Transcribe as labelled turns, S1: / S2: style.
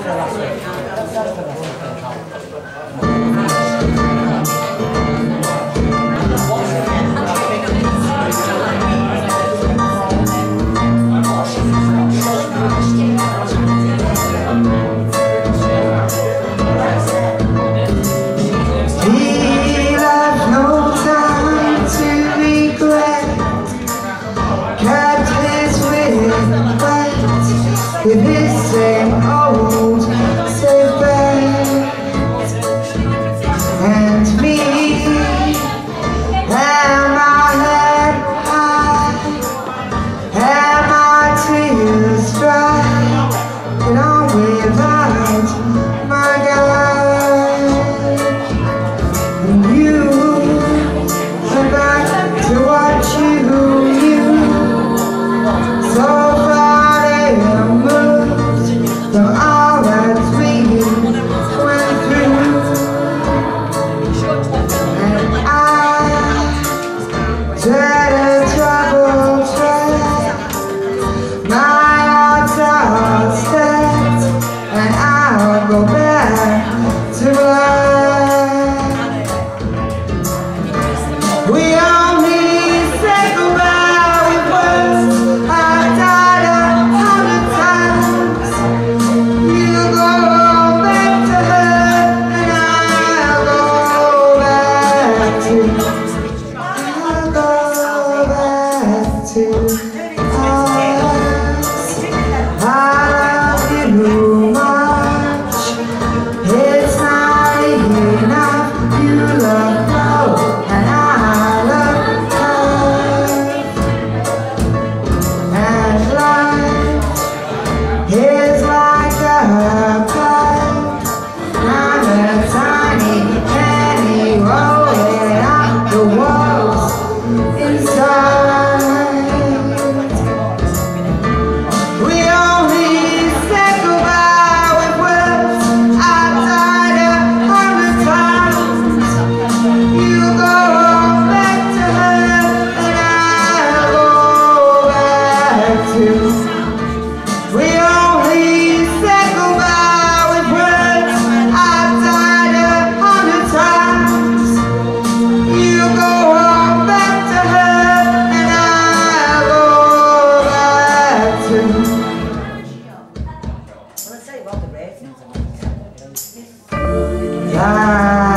S1: With his same old safe bed, and me and my head high, and my tears dry, and I'm without my God. And you are back to what you knew so far. From all that we went through, and I tread a troubled track. My heart's all set, and I'll go back to black. We only say goodbye with words. I've died 100 times. You go back to her, and I'll go back to us. I love you much. It's not enough. You love more, and I love her. And life is like a pipe, I'm a tiny penny rolling up the walls inside. We only say goodbye with words. I've died 100 times. You go back to her, and I'll go back to. We only say goodbye with words. I've died 100 times. You go back to her, and I'll go back to. Well, let's say about the ratings.